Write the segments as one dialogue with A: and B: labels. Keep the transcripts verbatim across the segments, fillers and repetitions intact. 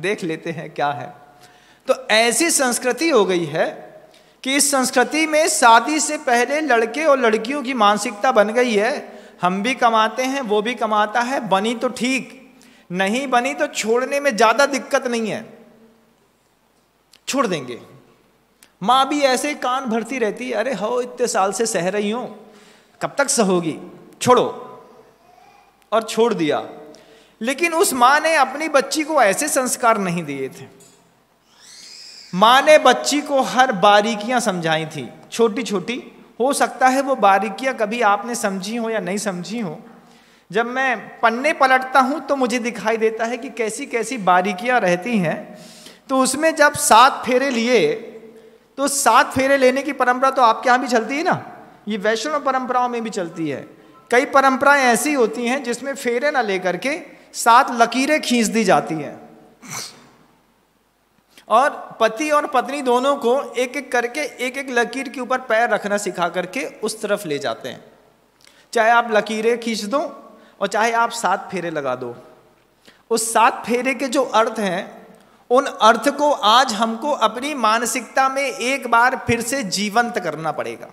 A: देख लेते हैं क्या है। तो ऐसी संस्कृति हो गई है कि इस संस्कृति में शादी से पहले लड़के और लड़कियों की मानसिकता बन गई है, हम भी कमाते हैं वो भी कमाता है, बनी तो ठीक, नहीं बनी तो छोड़ने में ज्यादा दिक्कत नहीं है, छोड़ देंगे। माँ भी ऐसे कान भरती रहती है, अरे हो इतने साल से सह रही हूं, कब तक सहोगी, छोड़ो, और छोड़ दिया। लेकिन उस माँ ने अपनी बच्ची को ऐसे संस्कार नहीं दिए थे। माँ ने बच्ची को हर बारीकियां समझाई थी, छोटी छोटी। हो सकता है वो बारीकियां कभी आपने समझी हो या नहीं समझी हो। जब मैं पन्ने पलटता हूं तो मुझे दिखाई देता है कि कैसी कैसी बारीकियां रहती हैं। तो उसमें जब सात फेरे लिए, तो सात फेरे लेने की परंपरा तो आपके यहाँ भी चलती है ना, ये वैष्णव परंपराओं में भी चलती है। कई परंपराएं ऐसी होती हैं जिसमें फेरे ना लेकर के सात लकीरें खींच दी जाती हैं, और पति और पत्नी दोनों को एक एक करके एक एक लकीर के ऊपर पैर रखना सिखा करके उस तरफ ले जाते हैं। चाहे आप लकीरें खींच दो और चाहे आप सात फेरे लगा दो, उस सात फेरे के जो अर्थ हैं उन अर्थ को आज हमको अपनी मानसिकता में एक बार फिर से जीवंत करना पड़ेगा।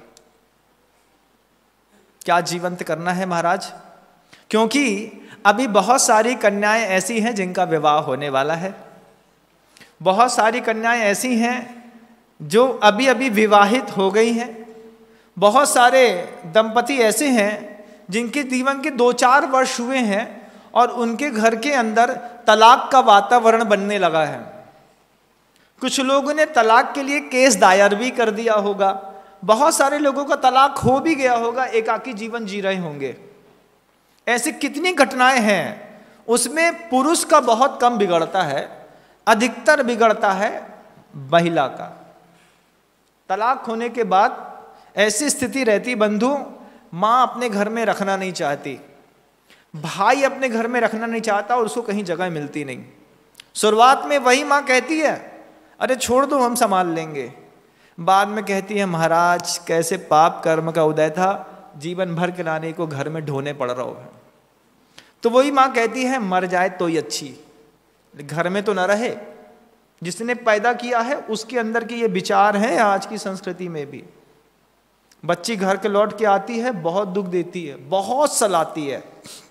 A: क्या जीवंत करना है महाराज? क्योंकि अभी बहुत सारी कन्याएं ऐसी हैं जिनका विवाह होने वाला है, बहुत सारी कन्याएं ऐसी हैं जो अभी अभी विवाहित हो गई हैं, बहुत सारे दंपति ऐसे हैं जिनके जीवन के दो चार वर्ष हुए हैं और उनके घर के अंदर तलाक का वातावरण बनने लगा है। कुछ लोगों ने तलाक के लिए केस दायर भी कर दिया होगा, बहुत सारे लोगों का तलाक हो भी गया होगा, एकाकी जीवन जी रहे होंगे। ऐसी कितनी घटनाएं हैं, उसमें पुरुष का बहुत कम बिगड़ता है, अधिकतर बिगड़ता है महिला का। तलाक होने के बाद ऐसी स्थिति रहती बंधु, माँ अपने घर में रखना नहीं चाहती, भाई अपने घर में रखना नहीं चाहता और उसको कहीं जगह मिलती नहीं। शुरुआत में वही माँ कहती है अरे छोड़ दो हम संभाल लेंगे, बाद में कहती है महाराज कैसे पाप कर्म का उदय था, जीवन भर के लाने को घर में ढोने पड़ रहा है। तो वही माँ कहती है मर जाए तो ही अच्छी, घर में तो न रहे। जिसने पैदा किया है उसके अंदर के ये विचार हैं। आज की संस्कृति में भी बच्ची घर के लौट के आती है, बहुत दुख देती है, बहुत सलाती है,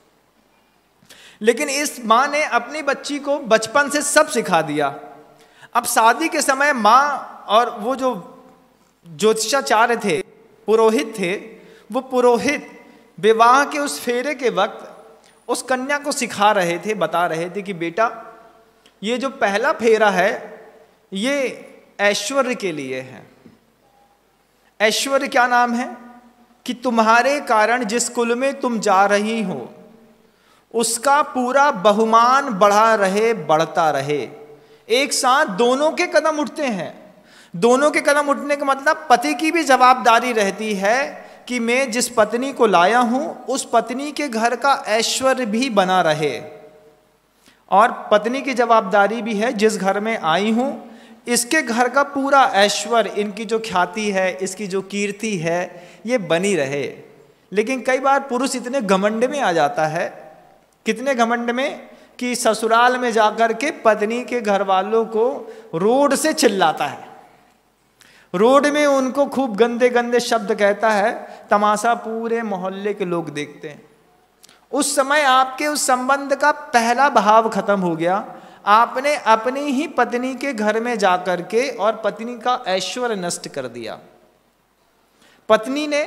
A: लेकिन इस माँ ने अपनी बच्ची को बचपन से सब सिखा दिया। अब शादी के समय माँ और वो जो ज्योतिषाचार्य थे, पुरोहित थे, वो पुरोहित विवाह के उस फेरे के वक्त उस कन्या को सिखा रहे थे, बता रहे थे कि बेटा ये जो पहला फेरा है ये ऐश्वर्य के लिए है। ऐश्वर्य क्या नाम है? कि तुम्हारे कारण जिस कुल में तुम जा रही हो उसका पूरा बहुमान बढ़ा रहे, बढ़ता रहे। एक साथ दोनों के कदम उठते हैं। दोनों के कदम उठने का मतलब पति की भी जवाबदारी रहती है कि मैं जिस पत्नी को लाया हूं उस पत्नी के घर का ऐश्वर्य भी बना रहे, और पत्नी की जवाबदारी भी है जिस घर में आई हूं इसके घर का पूरा ऐश्वर्य, इनकी जो ख्याति है, इसकी जो कीर्ति है, ये बनी रहे। लेकिन कई बार पुरुष इतने घमंड में आ जाता है, कितने घमंड में, कि ससुराल में जाकर के पत्नी के घर वालों को रोड से चिल्लाता है, रोड में उनको खूब गंदे गंदे शब्द कहता है, तमाशा पूरे मोहल्ले के लोग देखते हैं। उस समय आपके उस संबंध का पहला भाव खत्म हो गया। आपने अपनी ही पत्नी के घर में जाकर के और पत्नी का ऐश्वर्य नष्ट कर दिया। पत्नी ने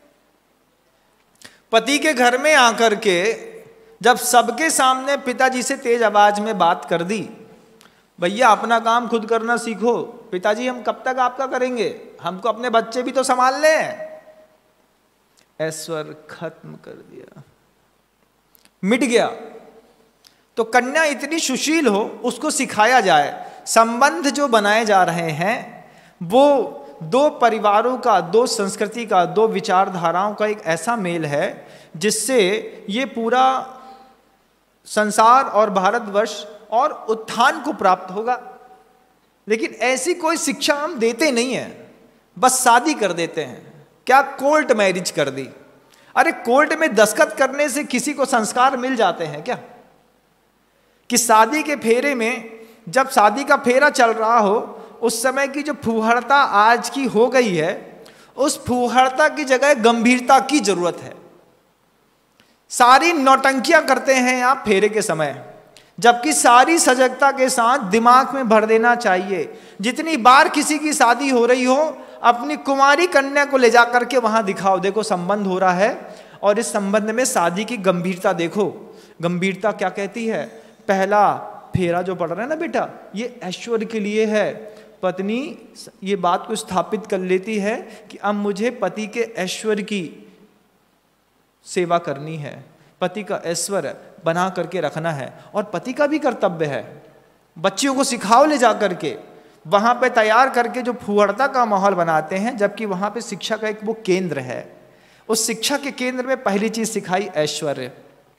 A: पति के घर में आकर के जब सबके सामने पिताजी से तेज आवाज में बात कर दी, भैया अपना काम खुद करना सीखो, पिताजी हम कब तक आपका करेंगे, हमको अपने बच्चे भी तो संभालने हैं। ऐश्वर्य खत्म कर दिया, मिट गया। तो कन्या इतनी सुशील हो, उसको सिखाया जाए। संबंध जो बनाए जा रहे हैं वो दो परिवारों का, दो संस्कृति का, दो विचारधाराओं का एक ऐसा मेल है जिससे ये पूरा संसार और भारतवर्ष और उत्थान को प्राप्त होगा। लेकिन ऐसी कोई शिक्षा हम देते नहीं हैं, बस शादी कर देते हैं। क्या कोर्ट मैरिज कर दी? अरे कोर्ट में दस्तखत करने से किसी को संस्कार मिल जाते हैं क्या? कि शादी के फेरे में जब शादी का फेरा चल रहा हो, उस समय की जो फूहड़ता आज की हो गई है, उस फूहड़ता की जगह गंभीरता की जरूरत है। सारी नौटंकियां करते हैं आप फेरे के समय, जबकि सारी सजगता के साथ दिमाग में भर देना चाहिए। जितनी बार किसी की शादी हो रही हो, अपनी कुमारी कन्या को ले जा करके वहां दिखाओ, देखो संबंध हो रहा है, और इस संबंध में शादी की गंभीरता देखो। गंभीरता क्या कहती है? पहला फेरा जो पड़ रहा है ना बेटा, ये ऐश्वर्य के लिए है। पत्नी ये बात को स्थापित कर लेती है कि अब मुझे पति के ऐश्वर्य की सेवा करनी है, पति का ऐश्वर्य बना करके रखना है, और पति का भी कर्तव्य है। बच्चियों को सिखाओ ले जा करके, वहां पे तैयार करके जो फुहड़ता का माहौल बनाते हैं, जबकि वहां पे शिक्षा का एक वो केंद्र है। उस शिक्षा के केंद्र में पहली चीज सिखाई ऐश्वर्य।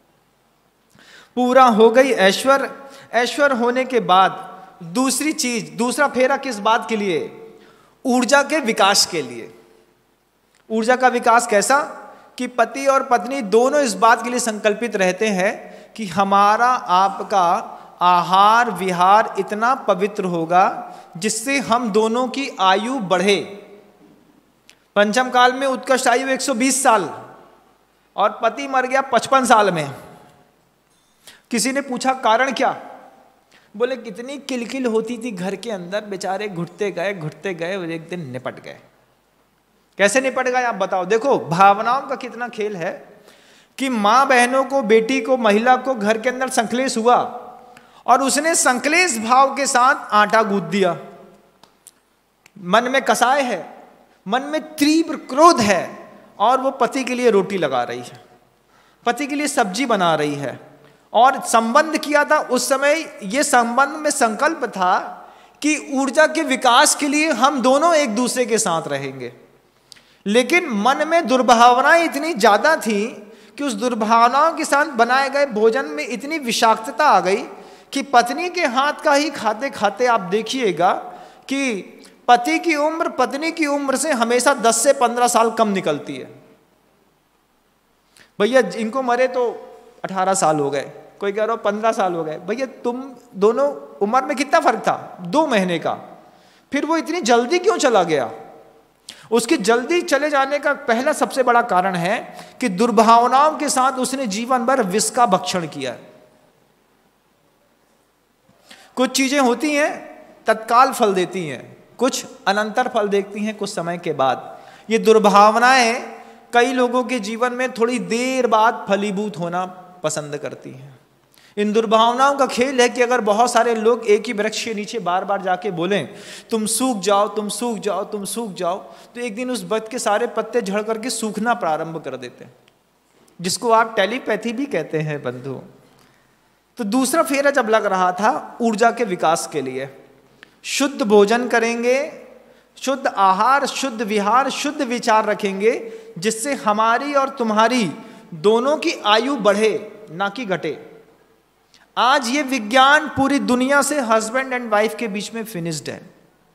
A: पूरा हो गई ऐश्वर्य। ऐश्वर्य होने के बाद दूसरी चीज, दूसरा फेरा किस बात के लिए? ऊर्जा के विकास के लिए। ऊर्जा का विकास कैसा? कि पति और पत्नी दोनों इस बात के लिए संकल्पित रहते हैं कि हमारा आपका आहार विहार इतना पवित्र होगा जिससे हम दोनों की आयु बढ़े। पंचम काल में उत्कृष्ट आयु एक सौ बीस साल, और पति मर गया पचपन साल में। किसी ने पूछा कारण क्या? बोले कितनी किलकिल होती थी घर के अंदर, बेचारे घुटते गए घुटते गए और एक दिन निपट गए। कैसे निपट गए आप बताओ? देखो भावनाओं का कितना खेल है कि मां बहनों को, बेटी को, महिला को घर के अंदर संकलेश हुआ और उसने संकलेश भाव के साथ आटा गूंथ दिया। मन में कसाय है, मन में तीव्र क्रोध है, और वो पति के लिए रोटी लगा रही है, पति के लिए सब्जी बना रही है, और संबंध किया था उस समय। ये संबंध में संकल्प था कि ऊर्जा के विकास के लिए हम दोनों एक दूसरे के साथ रहेंगे। लेकिन मन में दुर्भावनाएं इतनी ज्यादा थी कि उस दुर्भावनाओं के साथ बनाए गए भोजन में इतनी विषाक्तता आ गई कि पत्नी के हाथ का ही खाते खाते आप देखिएगा कि पति की उम्र पत्नी की उम्र से हमेशा दस से पंद्रह साल कम निकलती है। भैया इनको मरे तो अठारह साल हो गए, कोई कह रहा हो पंद्रह साल हो गए। भैया तुम दोनों उम्र में कितना फर्क था? दो महीने का। फिर वो इतनी जल्दी क्यों चला गया? उसकी जल्दी चले जाने का पहला सबसे बड़ा कारण है कि दुर्भावनाओं के साथ उसने जीवन भर विष का भक्षण किया। कुछ चीजें होती हैं तत्काल फल देती हैं, कुछ अनंतर फल देती हैं कुछ समय के बाद। ये दुर्भावनाएं कई लोगों के जीवन में थोड़ी देर बाद फलीभूत होना पसंद करती हैं। इन दुर्भावनाओं का खेल है कि अगर बहुत सारे लोग एक ही वृक्ष के नीचे बार बार जाके बोलें तुम सूख जाओ, तुम सूख जाओ, तुम सूख जाओ, तो एक दिन उस वृक्ष के सारे पत्ते झड़ करके सूखना प्रारंभ कर देते हैं, जिसको आप टेलीपैथी भी कहते हैं बंधु। तो दूसरा फेरा जब लग रहा था ऊर्जा के विकास के लिए, शुद्ध भोजन करेंगे, शुद्ध आहार, शुद्ध विहार, शुद्ध विचार रखेंगे, जिससे हमारी और तुम्हारी दोनों की आयु बढ़े, ना कि घटे। आज ये विज्ञान पूरी दुनिया से हस्बैंड एंड वाइफ के बीच में फिनिश्ड है।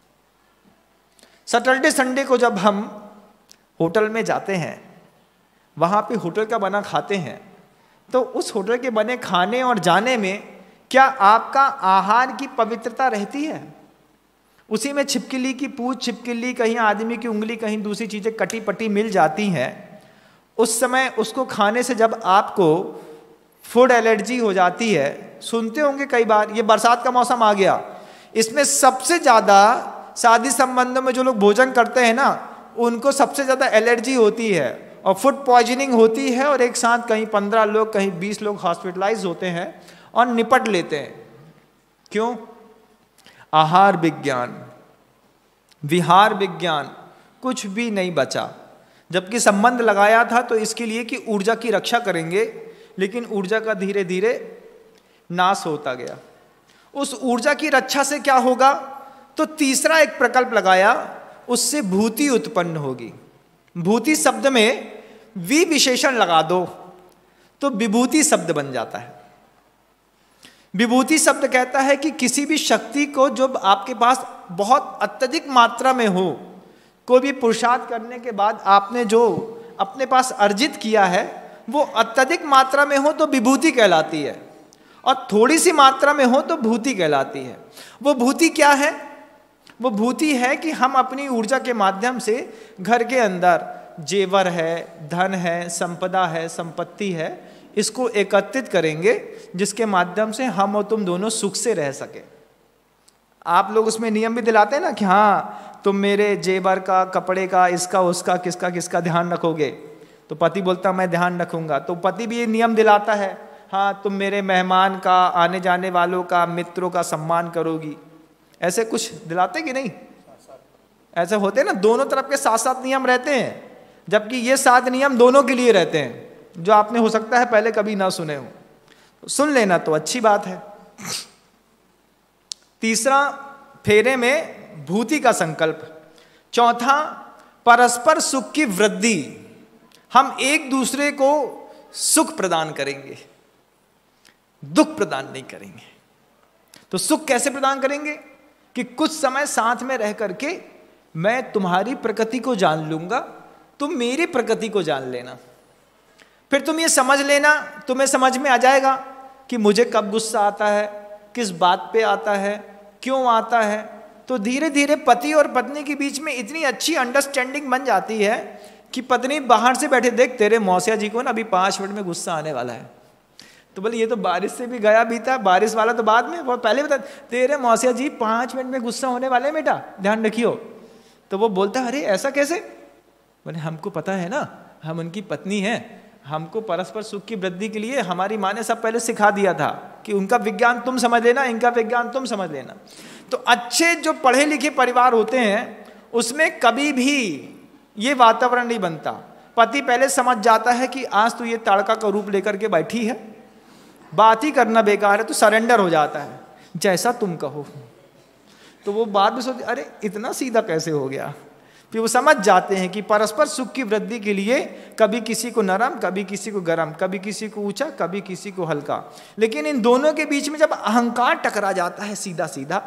A: सैटरडे संडे को जब हम होटल में जाते हैं, वहां पे होटल का बना खाते हैं, तो उस होटल के बने खाने और जाने में क्या आपका आहार की पवित्रता रहती है? उसी में छिपकली की पूंछ, छिपकली, कहीं आदमी की उंगली, कहीं दूसरी चीजें कटी पटी मिल जाती हैं। उस समय उसको खाने से जब आपको फूड एलर्जी हो जाती है, सुनते होंगे कई बार, ये बरसात का मौसम आ गया, इसमें सबसे ज्यादा शादी संबंधों में जो लोग भोजन करते हैं ना, उनको सबसे ज्यादा एलर्जी होती है और फूड पॉइजनिंग होती है, और एक साथ कहीं पंद्रह लोग, कहीं बीस लोग हॉस्पिटलाइज होते हैं और निपट लेते हैं। क्यों? आहार विज्ञान, विहार विज्ञान, कुछ भी नहीं बचा। जबकि संबंध लगाया था तो इसके लिए कि ऊर्जा की रक्षा करेंगे, लेकिन ऊर्जा का धीरे धीरे नाश होता गया। उस ऊर्जा की रक्षा से क्या होगा? तो तीसरा एक प्रकल्प लगाया, उससे भूति उत्पन्न होगी। भूति शब्द में वि विशेषण लगा दो तो विभूति शब्द बन जाता है। विभूति शब्द कहता है कि किसी भी शक्ति को जो आपके पास बहुत अत्यधिक मात्रा में हो, कोई भी पुरुषार्थ करने के बाद आपने जो अपने पास अर्जित किया है वो अत्यधिक मात्रा में हो तो विभूति कहलाती है। और थोड़ी सी मात्रा में हो तो भूति कहलाती है। वो भूति क्या है? वो भूति है कि हम अपनी ऊर्जा के माध्यम से घर के अंदर जेवर है, धन है, संपदा है, संपत्ति है, इसको एकत्रित करेंगे जिसके माध्यम से हम और तुम दोनों सुख से रह सके। आप लोग उसमें नियम भी दिलाते हैं ना कि हाँ तुम मेरे जेवर का, कपड़े का, इसका उसका, किसका किसका ध्यान रखोगे। तो पति बोलता मैं ध्यान रखूंगा, तो पति भी ये नियम दिलाता है, हाँ तुम मेरे मेहमान का, आने जाने वालों का, मित्रों का सम्मान करोगी। ऐसे कुछ दिलाते कि नहीं? ऐसे होते ना, दोनों तरफ के साथ साथ नियम रहते हैं, जबकि ये सात नियम दोनों के लिए रहते हैं, जो आपने हो सकता है पहले कभी ना सुने हो। तो सुन लेना तो अच्छी बात है। तीसरा, फेरे में भूति का संकल्प। चौथा, परस्पर सुख की वृद्धि। हम एक दूसरे को सुख प्रदान करेंगे, दुख प्रदान नहीं करेंगे। तो सुख कैसे प्रदान करेंगे? कि कुछ समय साथ में रह करके मैं तुम्हारी प्रकृति को जान लूंगा, तुम मेरी प्रकृति को जान लेना। फिर तुम ये समझ लेना, तुम्हें समझ में आ जाएगा कि मुझे कब गुस्सा आता है, किस बात पे आता है, क्यों आता है। तो धीरे धीरे पति और पत्नी के बीच में इतनी अच्छी अंडरस्टैंडिंग बन जाती है कि पत्नी बाहर से बैठे, देख तेरे मौसिया जी को ना अभी पाँच मिनट में गुस्सा आने वाला है। तो बोले ये तो बारिश से भी गया बीता, बारिश वाला तो बाद में, वो पहले बता तेरे मौसिया जी पाँच मिनट में गुस्सा होने वाले हैं बेटा, ध्यान रखियो। तो वो बोलता अरे ऐसा कैसे? बोले हमको पता है ना, हम उनकी पत्नी हैं, हमको परस्पर सुख की वृद्धि के लिए हमारी माँ ने सब पहले सिखा दिया था कि उनका विज्ञान तुम समझ लेना, इनका विज्ञान तुम समझ लेना। तो अच्छे जो पढ़े लिखे परिवार होते हैं उसमें कभी भी ये वातावरण नहीं बनता। पति पहले समझ जाता है कि आज तो ये ताड़का का रूप लेकर के बैठी है, बात ही करना बेकार है, तो सरेंडर हो जाता है, जैसा तुम कहो। तो वो बाद में सोचते अरे इतना सीधा कैसे हो गया। फिर वो समझ जाते हैं कि परस्पर सुख की वृद्धि के लिए कभी किसी को नरम, कभी किसी को गरम, कभी किसी को ऊंचा, कभी किसी को हल्का। लेकिन इन दोनों के बीच में जब अहंकार टकरा जाता है सीधा सीधा,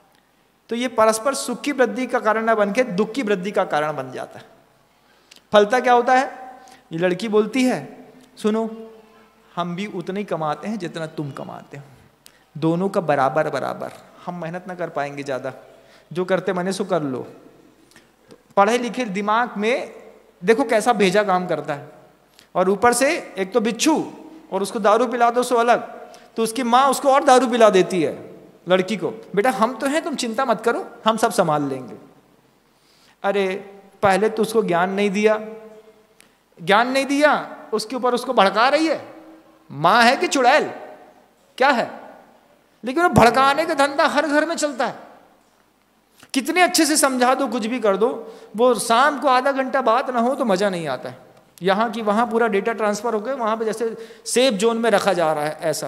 A: तो ये परस्पर सुख की वृद्धि का कारण न बन के दुख की वृद्धि का कारण बन जाता है। फलता क्या होता है? ये लड़की बोलती है सुनो हम भी उतना ही कमाते हैं जितना तुम कमाते हो, दोनों का बराबर बराबर, हम मेहनत ना कर पाएंगे ज़्यादा, जो करते मने सो कर लो। पढ़े लिखे दिमाग में देखो कैसा भेजा काम करता है। और ऊपर से एक तो बिच्छू, और उसको दारू पिला दो सो अलग, तो उसकी माँ उसको और दारू पिला देती है लड़की को, बेटा हम तो हैं तुम चिंता मत करो, हम सब संभाल लेंगे। अरे पहले तो उसको ज्ञान नहीं दिया, ज्ञान नहीं दिया, उसके ऊपर उसको भड़का रही है। माँ है कि चुड़ैल क्या है? लेकिन वो भड़काने का धंधा हर घर में चलता है। कितने अच्छे से समझा दो, कुछ भी कर दो, वो शाम को आधा घंटा बात ना हो तो मजा नहीं आता है। यहाँ की वहाँ पूरा डेटा ट्रांसफर हो गया, वहाँ पे जैसे सेफ जोन में रखा जा रहा है ऐसा।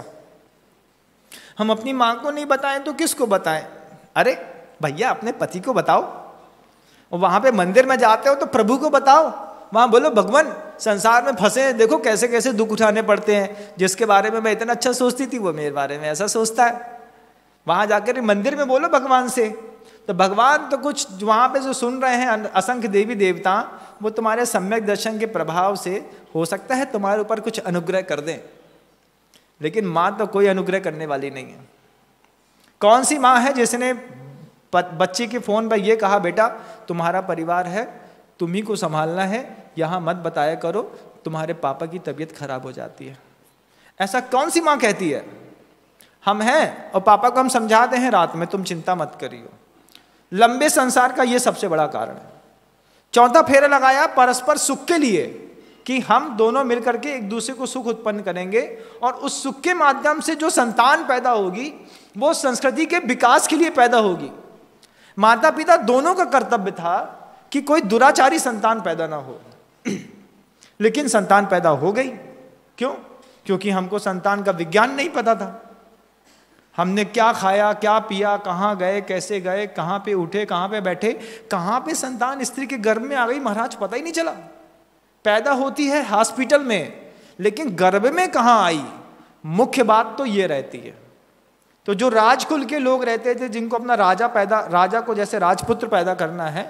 A: हम अपनी माँ को नहीं बताएं तो किसको बताएं? अरे भैया अपने पति को बताओ, और वहाँ पे मंदिर में जाते हो तो प्रभु को बताओ, वहाँ बोलो भगवान संसार में फंसे देखो कैसे कैसे दुख उठाने पड़ते हैं, जिसके बारे में मैं इतना अच्छा सोचती थी वो मेरे बारे में ऐसा सोचता है। वहाँ जाकर मंदिर में बोलो भगवान से, तो भगवान तो कुछ वहाँ पे जो सुन रहे हैं असंख्य देवी देवता, वो तुम्हारे सम्यक दर्शन के प्रभाव से हो सकता है तुम्हारे ऊपर कुछ अनुग्रह कर दें, लेकिन माँ तो कोई अनुग्रह करने वाली नहीं है। कौन सी माँ है जिसने बच्चे के फोन पर यह कहा बेटा तुम्हारा परिवार है, तुम ही को संभालना है, यहाँ मत बताया करो, तुम्हारे पापा की तबीयत खराब हो जाती है। ऐसा कौन सी माँ कहती है? हम हैं और पापा को हम समझाते हैं रात में तुम चिंता मत करियो। लंबे संसार का ये सबसे बड़ा कारण है। चौथा फेरा लगाया परस्पर सुख के लिए, कि हम दोनों मिलकर के एक दूसरे को सुख उत्पन्न करेंगे, और उस सुख के माध्यम से जो संतान पैदा होगी वो संस्कृति के विकास के लिए पैदा होगी। माता पिता दोनों का कर्तव्य था कि कोई दुराचारी संतान पैदा ना हो, लेकिन संतान पैदा हो गई। क्यों? क्योंकि हमको संतान का विज्ञान नहीं पता था। हमने क्या खाया, क्या पिया, कहाँ गए, कैसे गए, कहाँ पे उठे, कहाँ पे बैठे, कहाँ पे संतान स्त्री के गर्भ में आ गई महाराज पता ही नहीं चला। पैदा होती है हॉस्पिटल में, लेकिन गर्भ में कहाँ आई, मुख्य बात तो ये रहती है। तो जो राजकुल के लोग रहते थे, जिनको अपना राजा पैदा, राजा को जैसे राजपुत्र पैदा करना है,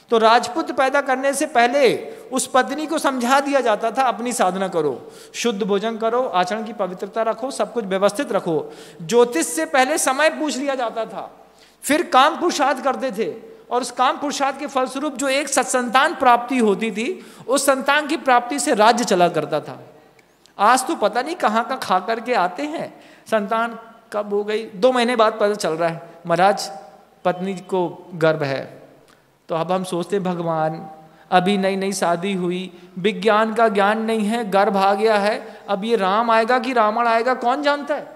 A: तो राजपुत्र पैदा करने से पहले उस पत्नी को समझा दिया जाता था, अपनी साधना करो, शुद्ध भोजन करो, आचरण की पवित्रता रखो, सब कुछ व्यवस्थित रखो। ज्योतिष से पहले समय पूछ लिया जाता था, फिर काम पुरुषार्थ करते थे, और उस काम पुरुषार्थ के फलस्वरूप जो एक सत्संतान प्राप्ति होती थी, उस संतान की प्राप्ति से राज्य चला करता था। आज तो पता नहीं कहाँ का खा करके आते हैं, संतान कब हो गई, दो महीने बाद पता चल रहा है महाराज पत्नी को गर्भ है। तो अब हम सोचते भगवान अभी नई नई शादी हुई, विज्ञान का ज्ञान नहीं है, गर्भ आ गया है, अब ये राम आएगा कि रावण आएगा कौन जानता है,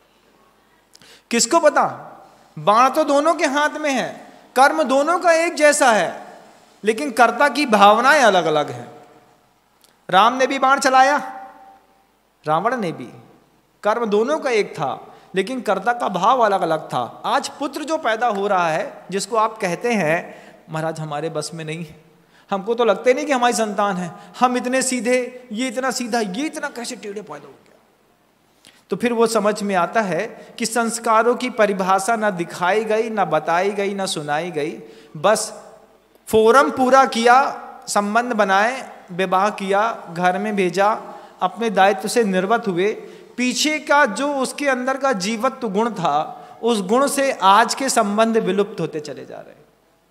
A: किसको पता। बाण तो दोनों के हाथ में है, कर्म दोनों का एक जैसा है, लेकिन कर्ता की भावनाएं अलग अलग हैं। राम ने भी बाण चलाया, रावण ने भी, कर्म दोनों का एक था, लेकिन कर्ता का भाव अलग अलग था। आज पुत्र जो पैदा हो रहा है, जिसको आप कहते हैं महाराज हमारे बस में नहीं है, हमको तो लगते नहीं कि हमारी संतान है, हम इतने सीधे, ये इतना सीधा, ये इतना कैसे टेढ़े पैदा हो गया। तो फिर वो समझ में आता है कि संस्कारों की परिभाषा ना दिखाई गई, ना बताई गई, ना सुनाई गई, बस फोरम पूरा किया, संबंध बनाए, विवाह किया, घर में भेजा, अपने दायित्व से निर्वत हुए। पीछे का जो उसके अंदर का जीवत्व गुण था, उस गुण से आज के संबंध विलुप्त होते चले जा रहे हैं।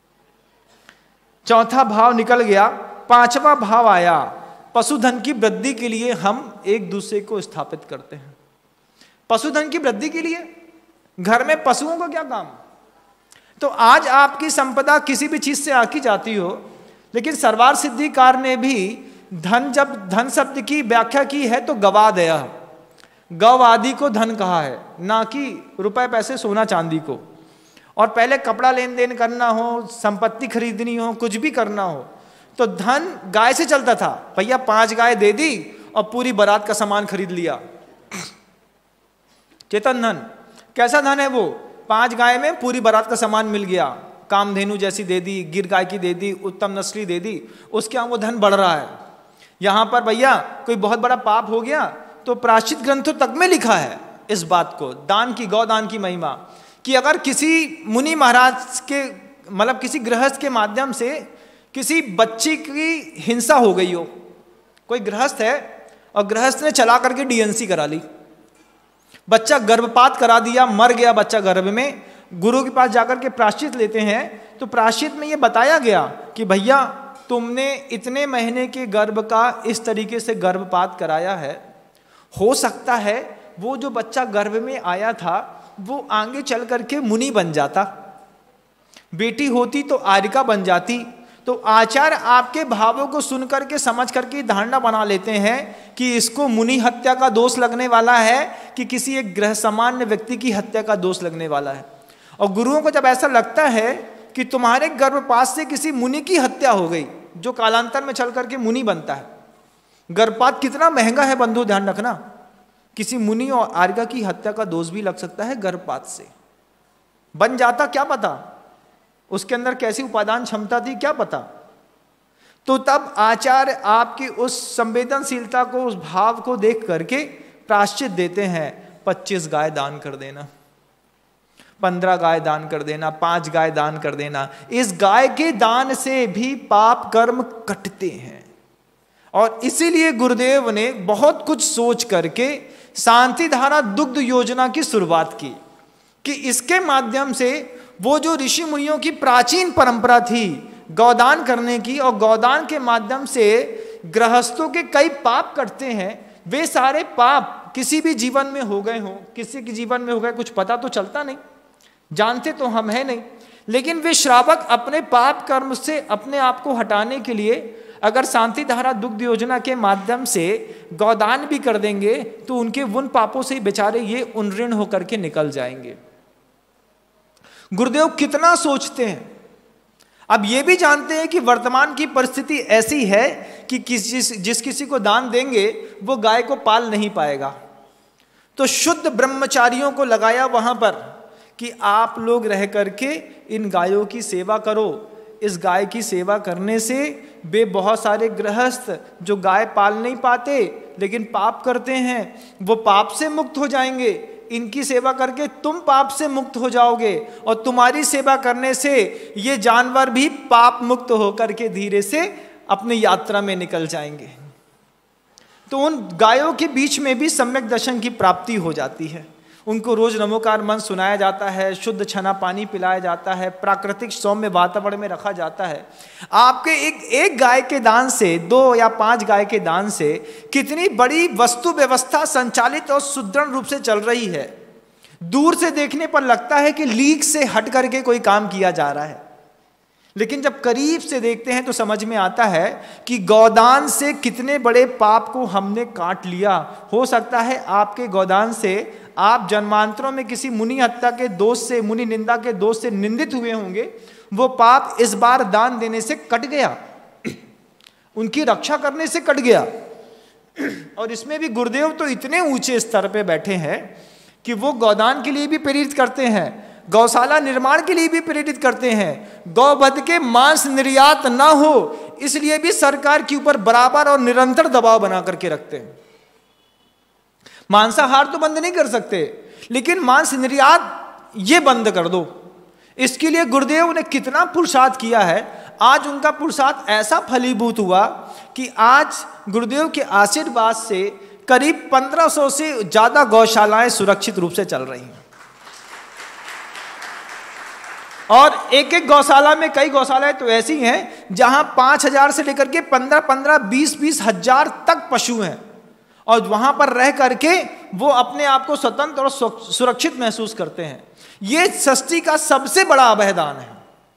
A: चौथा भाव निकल गया, पांचवा भाव आया, पशुधन की वृद्धि के लिए हम एक दूसरे को स्थापित करते हैं। पशुधन की वृद्धि के लिए घर में पशुओं का क्या काम। तो आज आपकी संपदा किसी भी चीज से आकी जाती हो, लेकिन सरवार सिद्धिकार ने भी धन, जब धन शब्द की व्याख्या की है तो गवा दया, गौ आदि को धन कहा है, ना कि रुपए पैसे सोना चांदी को। और पहले कपड़ा लेन देन करना हो, संपत्ति खरीदनी हो, कुछ भी करना हो, तो धन गाय से चलता था। भैया पांच गाय दे दी और पूरी बारात का सामान खरीद लिया। चेतन धन कैसा धन है वो, पांच गाय में पूरी बारात का सामान मिल गया, कामधेनु जैसी दे दी, गिर गाय की दे दी, उत्तम नस्ली दे दी, उसके यहाँ वो धन बढ़ रहा है। यहां पर भैया कोई बहुत बड़ा पाप हो गया तो प्रायश्चित ग्रंथों तक में लिखा है इस बात को, दान की, गौदान की महिमा, कि अगर किसी मुनि महाराज के, मतलब किसी गृहस्थ के माध्यम से किसी बच्ची की हिंसा हो गई हो, कोई गृहस्थ है और गृहस्थ ने चला करके डीएनसी करा ली, बच्चा गर्भपात करा दिया, मर गया बच्चा गर्भ में, गुरु के पास जाकर के प्रायश्चित लेते हैं, तो प्रायश्चित में ये बताया गया कि भैया तुमने इतने महीने के गर्भ का इस तरीके से गर्भपात कराया है, हो सकता है वो जो बच्चा गर्भ में आया था वो आगे चल करके मुनि बन जाता, बेटी होती तो आर्यिका बन जाती। तो आचार्य आपके भावों को सुन करके, समझ करके धारणा बना लेते हैं कि इसको मुनि हत्या का दोष लगने वाला है कि किसी एक ग्रह सामान्य व्यक्ति की हत्या का दोष लगने वाला है। और गुरुओं को जब ऐसा लगता है कि तुम्हारे गर्भपात से किसी मुनि की हत्या हो गई, जो कालांतर में चल करके मुनि बनता है, गर्भपात कितना महंगा है बंधु, ध्यान रखना, किसी मुनि और आर्यिका की हत्या का दोष भी लग सकता है गर्भपात से। बन जाता क्या पता, उसके अंदर कैसी उपादान क्षमता थी क्या पता। तो तब आचार्य आपकी उस संवेदनशीलता को, उस भाव को देख करके प्रायश्चित देते हैं, पच्चीस गाय दान कर देना, पंद्रह गाय दान कर देना, पांच गाय दान कर देना। इस गाय के दान से भी पाप कर्म कटते हैं। और इसीलिए गुरुदेव ने बहुत कुछ सोच करके शांति धारा दुग्ध योजना की शुरुआत की, कि इसके माध्यम से वो जो ऋषि मुनियों की प्राचीन परंपरा थी गौदान करने की, और गौदान के माध्यम से गृहस्थों के कई पाप कटते हैं, वे सारे पाप किसी भी जीवन में हो गए हो, किसी के जीवन में हो गए कुछ पता तो चलता नहीं, जानते तो हम है नहीं, लेकिन वे श्रावक अपने पाप कर्म से अपने आप को हटाने के लिए अगर शांति धारा दुग्ध योजना के माध्यम से गौदान भी कर देंगे तो उनके उन पापों से बेचारे ये उन्ऋण होकर के निकल जाएंगे। गुरुदेव कितना सोचते हैं। अब ये भी जानते हैं कि वर्तमान की परिस्थिति ऐसी है कि किस जिस, जिस किसी को दान देंगे वो गाय को पाल नहीं पाएगा, तो शुद्ध ब्रह्मचारियों को लगाया वहां पर कि आप लोग रह करके इन गायों की सेवा करो। इस गाय की सेवा करने से वे बहुत सारे गृहस्थ जो गाय पाल नहीं पाते लेकिन पाप करते हैं, वो पाप से मुक्त हो जाएंगे। इनकी सेवा करके तुम पाप से मुक्त हो जाओगे, और तुम्हारी सेवा करने से ये जानवर भी पाप मुक्त होकर के धीरे से अपनी यात्रा में निकल जाएंगे। तो उन गायों के बीच में भी सम्यक दर्शन की प्राप्ति हो जाती है। उनको रोज नमोकार मंत्र सुनाया जाता है, शुद्ध छना पानी पिलाया जाता है, प्राकृतिक सौम्य वातावरण में रखा जाता है। आपके एक एक गाय के दान से, दो या पांच गाय के दान से कितनी बड़ी वस्तु व्यवस्था संचालित और सुदृढ़ रूप से चल रही है। दूर से देखने पर लगता है कि लीक से हट करके कोई काम किया जा रहा है, लेकिन जब करीब से देखते हैं तो समझ में आता है कि गौदान से कितने बड़े पाप को हमने काट लिया। हो सकता है आपके गौदान से आप जन्मांतरों में किसी मुनि हत्या के दोष से, मुनि निंदा के दोष से निंदित हुए होंगे, वो पाप इस बार दान देने से कट गया, उनकी रक्षा करने से कट गया। और इसमें भी गुरुदेव तो इतने ऊंचे स्तर पे बैठे हैं कि वो गौदान के लिए भी प्रेरित करते हैं, गौशाला निर्माण के लिए भी प्रेरित करते हैं, गौवध के मांस निर्यात ना हो इसलिए भी सरकार के ऊपर बराबर और निरंतर दबाव बना करके रखते हैं। मांसाहार तो बंद नहीं कर सकते, लेकिन मांस निर्यात ये बंद कर दो। इसके लिए गुरुदेव ने कितना पुरुषार्थ किया है। आज उनका पुरुषार्थ ऐसा फलीभूत हुआ कि आज गुरुदेव के आशीर्वाद से करीब पंद्रह सौ से ज्यादा गौशालाएं सुरक्षित रूप से चल रही हैं। और एक एक गौशाला में, कई गौशालाएं तो ऐसी हैं जहां पांच हजार से लेकर के पंद्रह पंद्रह बीस बीस हजार तक पशु हैं, और वहां पर रह करके वो अपने आप को स्वतंत्र और सुरक्षित महसूस करते हैं। ये सृष्टि का सबसे बड़ा अभयदान है,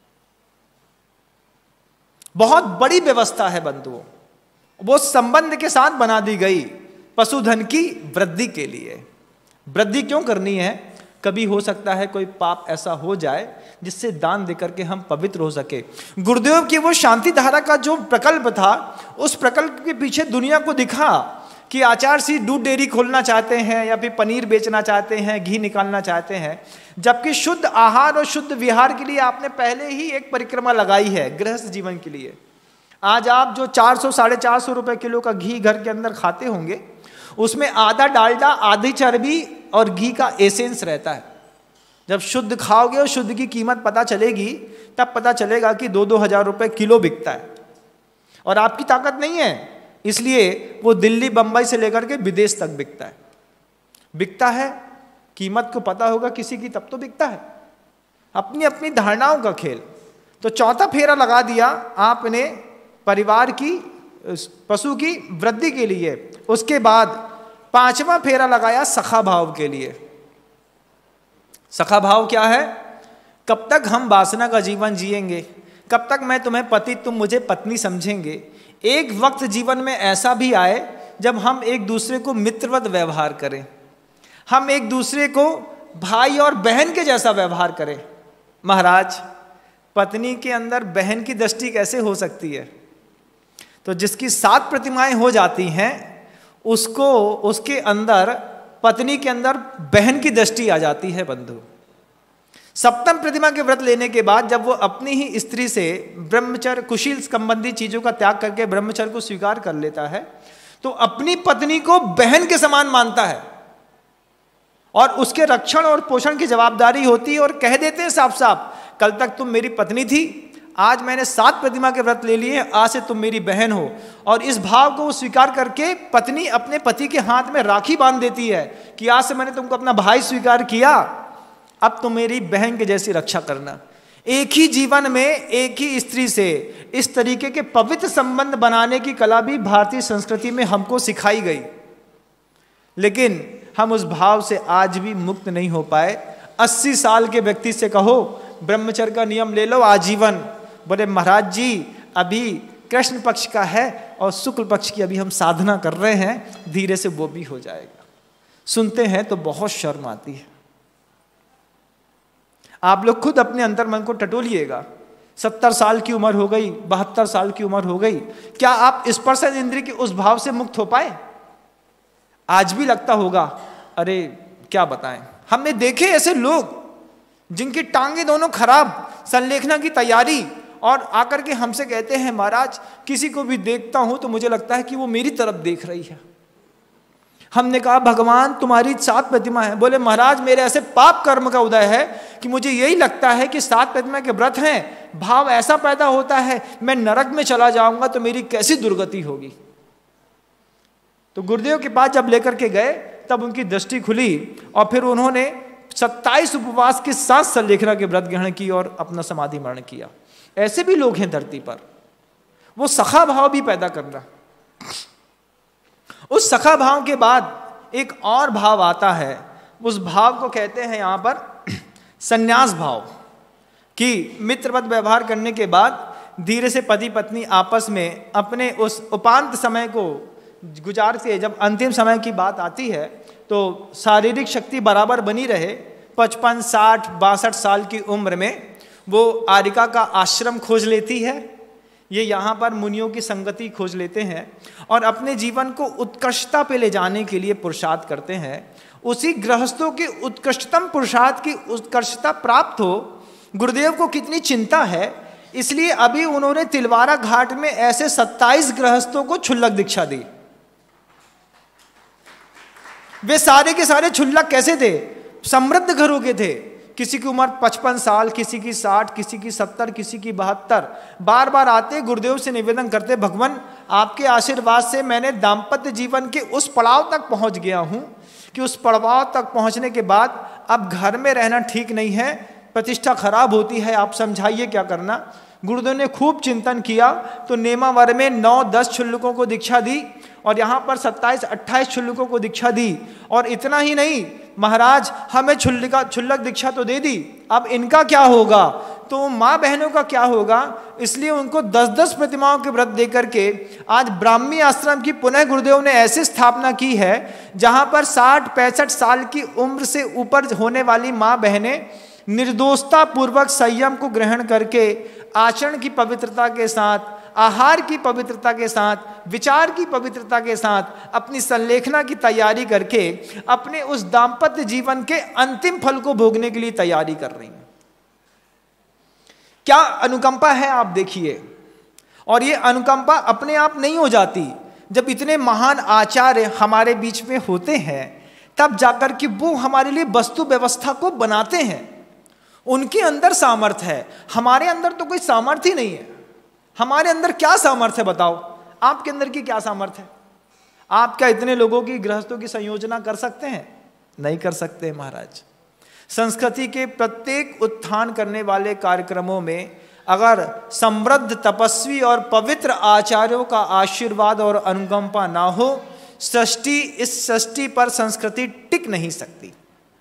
A: बहुत बड़ी व्यवस्था है बंधुओं। वो संबंध के साथ बना दी गई पशुधन की वृद्धि के लिए। वृद्धि क्यों करनी है? कभी हो सकता है कोई पाप ऐसा हो जाए जिससे दान देकर के हम पवित्र हो सके। गुरुदेव की वो शांति धारा का जो प्रकल्प था, उस प्रकल्प के पीछे दुनिया को दिखा कि आचार्य श्री दूध डेयरी खोलना चाहते हैं या फिर पनीर बेचना चाहते हैं, घी निकालना चाहते हैं, जबकि शुद्ध आहार और शुद्ध विहार के लिए आपने पहले ही एक परिक्रमा लगाई है गृहस्थ जीवन के लिए। आज आप जो चार सौ साढ़े चार सौ रुपए किलो का घी घर के अंदर खाते होंगे, उसमें आधा डालडा, आधी चर्बी और घी का एसेंस रहता है। जब शुद्ध खाओगे और शुद्ध की कीमत पता चलेगी, तब पता चलेगा कि दो दो हजार रुपए किलो बिकता है। और आपकी ताकत नहीं है, इसलिए वो दिल्ली बंबई से लेकर के विदेश तक बिकता है। बिकता है, कीमत को पता होगा किसी की, तब तो बिकता है। अपनी अपनी धारणाओं का खेल। तो चौथा फेरा लगा दिया आपने परिवार की, पशु की वृद्धि के लिए। उसके बाद पांचवा फेरा लगाया सखा भाव के लिए। सखा भाव क्या है? कब तक हम वासना का जीवन जिएंगे, कब तक मैं तुम्हें पति, तुम मुझे पत्नी समझेंगे। एक वक्त जीवन में ऐसा भी आए जब हम एक दूसरे को मित्रवत व्यवहार करें, हम एक दूसरे को भाई और बहन के जैसा व्यवहार करें। महाराज, पत्नी के अंदर बहन की दृष्टि कैसे हो सकती है? तो जिसकी सात प्रतिमाएं हो जाती हैं, उसको, उसके अंदर, पत्नी के अंदर बहन की दृष्टि आ जाती है बंधु। सप्तम प्रतिमा के व्रत लेने के बाद जब वो अपनी ही स्त्री से ब्रह्मचर्य, कुशील संबंधी चीजों का त्याग करके ब्रह्मचर्य को स्वीकार कर लेता है, तो अपनी पत्नी को बहन के समान मानता है और उसके रक्षण और पोषण की जवाबदारी होती है। और कह देते हैं साफ साफ, कल तक तुम मेरी पत्नी थी, आज मैंने सात प्रतिमा के व्रत ले लिए, आज से तुम मेरी बहन हो। और इस भाव को स्वीकार करके पत्नी अपने पति के हाथ में राखी बांध देती है कि आज से मैंने तुमको अपना भाई स्वीकार किया, अब तुम मेरी बहन के जैसी रक्षा करना। एक ही जीवन में एक ही स्त्री से इस तरीके के पवित्र संबंध बनाने की कला भी भारतीय संस्कृति में हमको सिखाई गई, लेकिन हम उस भाव से आज भी मुक्त नहीं हो पाए। अस्सी साल के व्यक्ति से कहो ब्रह्मचर्य का नियम ले लो आजीवन, बोले महाराज जी अभी कृष्ण पक्ष का है और शुक्ल पक्ष की अभी हम साधना कर रहे हैं, धीरे से वो भी हो जाएगा। सुनते हैं तो बहुत शर्म आती है। आप लोग खुद अपने अंतर्मन को टटोलिएगा। सत्तर साल की उम्र हो गई, बहत्तर साल की उम्र हो गई, क्या आप स्पर्श इंद्रिय के उस भाव से मुक्त हो पाए? आज भी लगता होगा, अरे क्या बताएं। हमने देखे ऐसे लोग जिनकी टांगे दोनों खराब, संलेखना की तैयारी, और आकर के हमसे कहते हैं महाराज किसी को भी देखता हूं तो मुझे लगता है कि वो मेरी तरफ देख रही है। हमने कहा भगवान तुम्हारी सात प्रतिमा है। बोले महाराज मेरे ऐसे पाप कर्म का उदय है कि मुझे यही लगता है कि सात प्रतिमा के व्रत हैं, भाव ऐसा पैदा होता है मैं नरक में चला जाऊंगा तो मेरी कैसी दुर्गति होगी। तो गुरुदेव के पास जब लेकर के गए तब उनकी दृष्टि खुली और फिर उन्होंने सत्ताईस उपवास के साथ सल्लेखना के व्रत ग्रहण की और अपना समाधि मरण किया। ऐसे भी लोग हैं धरती पर। वो सखा भाव भी पैदा करना। उस सखा भाव के बाद एक और भाव आता है, उस भाव को कहते हैं यहां पर संन्यास भाव, कि मित्रवत व्यवहार करने के बाद धीरे से पति पत्नी आपस में अपने उस उपांत समय को गुजार के जब अंतिम समय की बात आती है तो शारीरिक शक्ति बराबर बनी रहे, पचपन साठ बासठ साल की उम्र में वो आरिका का आश्रम खोज लेती है, ये यहाँ पर मुनियों की संगति खोज लेते हैं और अपने जीवन को उत्कृष्टता पे ले जाने के लिए पुरुषार्थ करते हैं। उसी गृहस्थों की उत्कृष्टतम पुरुषार्थ की उत्कृष्टता प्राप्त हो, गुरुदेव को कितनी चिंता है, इसलिए अभी उन्होंने तिलवारा घाट में ऐसे सत्ताईस गृहस्थों को क्षुल्लक दीक्षा दी। वे सारे के सारे क्षुल्लक कैसे थे? समृद्ध घरों के थे। किसी की उम्र पचपन साल, किसी की साठ, किसी की सत्तर, किसी की बहत्तर। बार बार आते गुरुदेव से निवेदन करते, भगवान आपके आशीर्वाद से मैंने दाम्पत्य जीवन के उस पड़ाव तक पहुंच गया हूं कि उस पड़ाव तक पहुंचने के बाद अब घर में रहना ठीक नहीं है, प्रतिष्ठा खराब होती है, आप समझाइए क्या करना। गुरुदेव ने खूब चिंतन किया तो नेमावर में नौ दस क्षुल्लकों को दीक्षा दी और यहाँ पर सत्ताईस अट्ठाईस क्षुल्लकों को दीक्षा दी। और इतना ही नहीं, महाराज हमें क्षुल्लका क्षुल्लक दीक्षा तो दे दी, अब इनका क्या होगा, तो माँ बहनों का क्या होगा। इसलिए उनको दस दस प्रतिमाओं के व्रत देकर के आज ब्राह्मी आश्रम की पुनः गुरुदेव ने ऐसी स्थापना की है जहाँ पर साठ पैंसठ साल की उम्र से ऊपर होने वाली माँ बहनें निर्दोषता पूर्वक संयम को ग्रहण करके आचरण की पवित्रता के साथ, आहार की पवित्रता के साथ, विचार की पवित्रता के साथ अपनी संलेखना की तैयारी करके अपने उस दाम्पत्य जीवन के अंतिम फल को भोगने के लिए तैयारी कर रही हैं। क्या अनुकंपा है आप देखिए। और ये अनुकंपा अपने आप नहीं हो जाती, जब इतने महान आचार्य हमारे बीच में होते हैं तब जाकर के वो हमारे लिए वस्तु व्यवस्था को बनाते हैं। उनके अंदर सामर्थ्य है, हमारे अंदर तो कोई सामर्थ्य ही नहीं है। हमारे अंदर क्या सामर्थ्य है बताओ, आपके अंदर की क्या सामर्थ्य है? आप क्या इतने लोगों की गृहस्थों की संयोजना कर सकते हैं? नहीं कर सकते महाराज। संस्कृति के प्रत्येक उत्थान करने वाले कार्यक्रमों में अगर समृद्ध तपस्वी और पवित्र आचार्यों का आशीर्वाद और अनुकंपा ना हो, सृष्टि इस सृष्टि पर संस्कृति टिक नहीं सकती।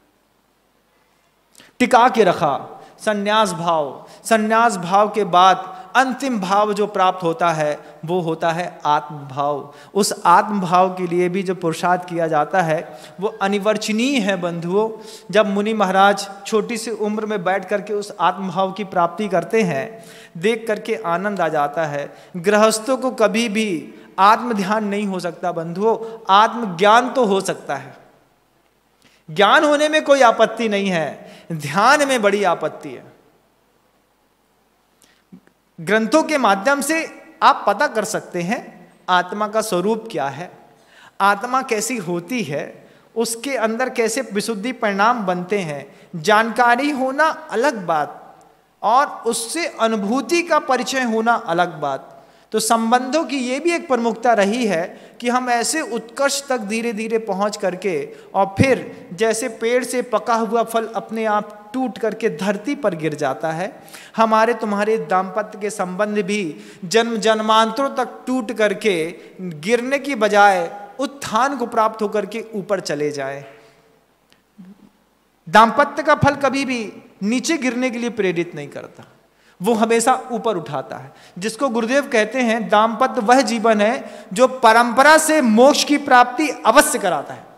A: टिका के रखा संन्यास भाव। संन्यास भाव के बाद अंतिम भाव जो प्राप्त होता है वो होता है आत्म भाव। उस आत्म भाव के लिए भी जो पुरुषार्थ किया जाता है वो अनिवर्चनीय है बंधुओं। जब मुनि महाराज छोटी सी उम्र में बैठ करके उस आत्म भाव की प्राप्ति करते हैं, देख करके आनंद आ जाता है। गृहस्थों को कभी भी आत्म ध्यान नहीं हो सकता बंधुओं, आत्म ज्ञान तो हो सकता है। ज्ञान होने में कोई आपत्ति नहीं है, ध्यान में बड़ी आपत्ति है। ग्रंथों के माध्यम से आप पता कर सकते हैं आत्मा का स्वरूप क्या है, आत्मा कैसी होती है, उसके अंदर कैसे विशुद्धि परिणाम बनते हैं। जानकारी होना अलग बात और उससे अनुभूति का परिचय होना अलग बात। तो संबंधों की ये भी एक प्रमुखता रही है कि हम ऐसे उत्कर्ष तक धीरे धीरे पहुंच करके और फिर जैसे पेड़ से पका हुआ फल अपने आप टूट करके धरती पर गिर जाता है, हमारे तुम्हारे दाम्पत्य के संबंध भी जन्म जन्मांतरों तक टूट करके गिरने की बजाय उत्थान को प्राप्त होकर के ऊपर चले जाए। दाम्पत्य का फल कभी भी नीचे गिरने के लिए प्रेरित नहीं करता, वो हमेशा ऊपर उठाता है। जिसको गुरुदेव कहते हैं दाम्पत्य वह जीवन है जो परंपरा से मोक्ष की प्राप्ति अवश्य कराता है।